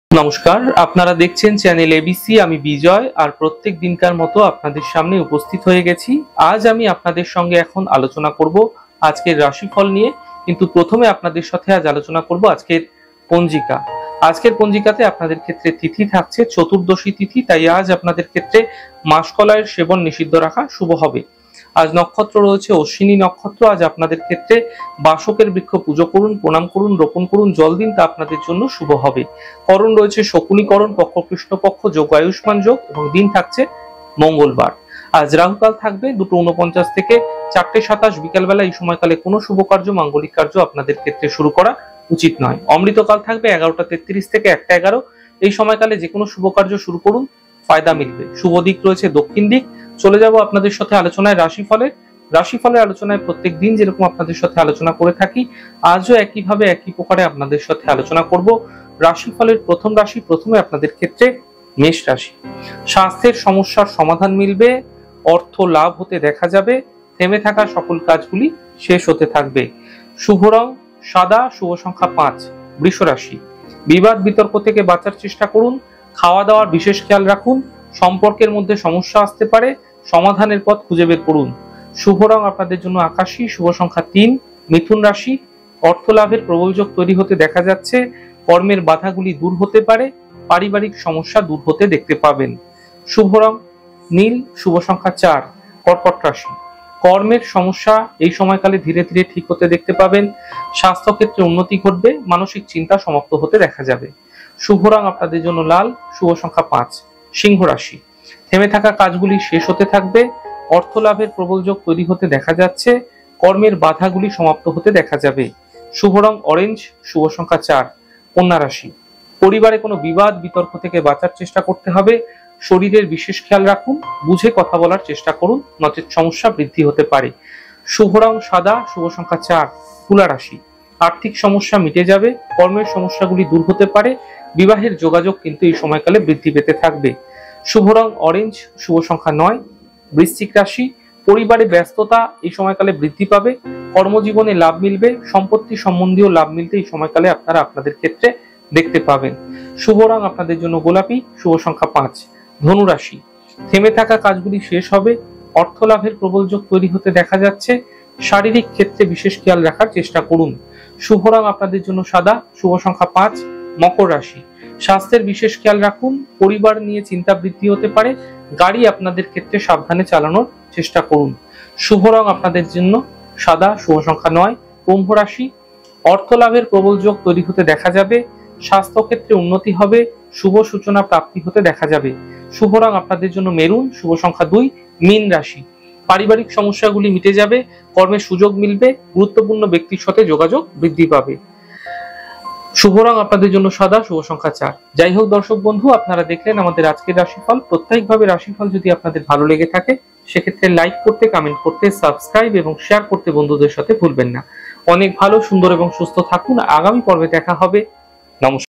নমস্কার, আপনারা দেখছেন চ্যানেল এবিসি। আমি বিজয়, আর প্রত্যেক দিনকার মতো আপনাদের সামনে উপস্থিত হয়ে গেছি। আজ আমি আপনাদের সঙ্গে এখন আলোচনা করব আজকের রাশিফল নিয়ে, কিন্তু প্রথমে আপনাদের সাথে আজ আলোচনা করব আজকের পঞ্জিকা। আজকের পঞ্জিকাতে আপনাদের ক্ষেত্রে তিথি থাকছে চতুর্দশী তিথি, তাই আজ আপনাদের ক্ষেত্রে মাসকলাইয়ের সেবন নিষিদ্ধ রাখা শুভ হবে। আজ নক্ষত্র রয়েছে অশ্বিনী নক্ষত্র। আজ আপনাদের ক্ষেত্রে বাসকের বৃক্ষ পুজো করুন, প্রণাম করুন, রোপণ করুন, জল দিন, তা আপনাদের জন্য শুভ হবে। করণ রয়েছে শকুনিকরণ, পক্ষ কৃষ্ণপক্ষ, যোগ আয়ুষ্মান যোগ, এবং দিন থাকছে মঙ্গলবার। আজ রাহুকাল থাকবে 2:49 থেকে 4:27 বিকালবেলা। এই সময়কালে কোনো শুভ কার্য, মাঙ্গলিক কার্য আপনাদের ক্ষেত্রে শুরু করা উচিত নয়। অমৃতকাল থাকবে 11:33 থেকে 1:11। এই সময়কালে যে কোনো শুভ কার্য শুরু করুন, ফায়দা মিলবে। শুভ দিক রয়েছে দক্ষিণ দিক। চলে যাব আপনাদের সাথে আলোচনায় রাশিফলের আলোচনায় প্রত্যেক দিন যেরকম আপনাদের সাথে আলোচনা করে থাকি, আজও একইভাবে একই প্রকারে আপনাদের সাথে আলোচনা করব। রাশিফলের প্রথম রাশি, প্রথমে আপনাদের ক্ষেত্রে মেষ রাশি। স্বাস্থ্যের সমস্যার সমাধান মিলবে, অর্থ লাভ হতে দেখা যাবে, থেমে থাকা সকল কাজগুলি শেষ হতে থাকবে। শুভ রং সাদা, শুভ সংখ্যা 5। বৃষ রাশি। বিবাদ বিতর্ক থেকে বাঁচার চেষ্টা করুন, খাওয়া দাওয়ার বিশেষ খেয়াল রাখুন, সম্পর্কের মধ্যে সমস্যা আসতে পারে, সমাধানের পথ খুঁজে বের করুন। শুভ রং আপনাদের জন্য আকাশী, শুভ সংখ্যা 3। মিথুন রাশি। অর্থ লাভের প্রবল যোগ তৈরি হতে দেখা যাচ্ছে, কর্মের বাধাগুলি দূর হতে পারে, পারিবারিক সমস্যা দূর হতে দেখতে পাবেন। শুভ রং নীল, শুভ সংখ্যা 4। কর্কট রাশি। কর্মের সমস্যা এই সময়কালে ধীরে ধীরে ঠিক হতে দেখতে পাবেন, স্বাস্থ্য ক্ষেত্রে উন্নতি ঘটবে, মানসিক চিন্তা সমাপ্ত হতে দেখা যাবে। শুভ রং আপনাদের জন্য লাল, শুভ সংখ্যা 5। সিংহ রাশি। থেমে থাকা কাজগুলি শেষ হতে থাকবে, অর্থ লাভের প্রবল যোগ তৈরি হতে দেখা যাচ্ছে, কর্মের বাধাগুলি সমাপ্ত হতে দেখা যাবে। শুভ রং অরেঞ্জ, শুভ সংখ্যা 4। কন্যা রাশি। পরিবারে কোনো বিবাদ বিতর্ক থেকে বাঁচার চেষ্টা করতে হবে, শরীরের বিশেষ খেয়াল রাখুন, বুঝে কথা বলার চেষ্টা করুন, নচেৎ সমস্যা বৃদ্ধি হতে পারে। শুভ রং সাদা, শুভ সংখ্যা 4। তুলা রাশি। আর্থিক সমস্যা মিটে যাবে, কর্মের সমস্যাগুলি দূর হতে পারে, বিবাহের যোগাযোগ কিন্তু এই সময়কালে বৃদ্ধি পেতে থাকবে। শুভ রং অরেঞ্জ, শুভ সংখ্যা 9। বৃশ্চিক রাশি। পরিবারে ব্যস্ততা এই সময়কালে বৃদ্ধি পাবে, কর্মজীবনে লাভ মিলবে, সম্পত্তি সম্বন্ধীয় লাভ মিলতে এই সময়কালে আপনারা আপনাদের ক্ষেত্রে দেখতে পাবেন। শুভ রং আপনাদের জন্য গোলাপি, শুভ সংখ্যা 5। ধনু রাশি। থেমে থাকা কাজগুলি শেষ হবে, অর্থ লাভের প্রবল যোগ তৈরি হতে দেখা যাচ্ছে, শারীরিক ক্ষেত্রে বিশেষ খেয়াল রাখার চেষ্টা করুন। শুভ রং আপনাদের জন্য সাদা, শুভ সংখ্যা 5। মকর রাশি। স্বাস্থ্যের বিশেষ খেয়াল রাখুন, পরিবার নিয়ে চিন্তা বৃদ্ধি হতে পারে, গাড়ি আপনাদের ক্ষেত্রে সাবধানে চালানোর চেষ্টা করুন। শুভ রং আপনাদের জন্য সাদা, শুভ সংখ্যা 9। কুম্ভ রাশি। অর্থ লাভের প্রবল যোগ তৈরি হতে দেখা যাবে, স্বাস্থ্য ক্ষেত্রে উন্নতি হবে, শুভ সূচনা প্রাপ্তি হতে দেখা যাবে। শুভ রং আপনাদের জন্য মেরুন, শুভ সংখ্যা 2। মীন রাশি। পারিবারিক সমস্যাগুলি মিটে যাবে, কর্মের সুযোগ মিলবে, গুরুত্বপূর্ণ ব্যক্তির সাথে যোগাযোগ বৃদ্ধি পাবে। শুভ রং আপনাদের জন্য সাদা, শুভ সংখ্যা 4। যাই হোক দর্শক বন্ধু, আপনারা দেখলেন আমাদের আজকের রাশিফল। প্রত্যেকভাবে রাশিফল যদি আপনাদের ভালো লেগে থাকে, সেক্ষেত্রে লাইক করতে, কমেন্ট করতে, সাবস্ক্রাইব এবং শেয়ার করতে বন্ধুদের সাথে ভুলবেন না। অনেক ভালো, সুন্দর এবং সুস্থ থাকুন। আগামী পর্বে দেখা হবে। নমস্কার।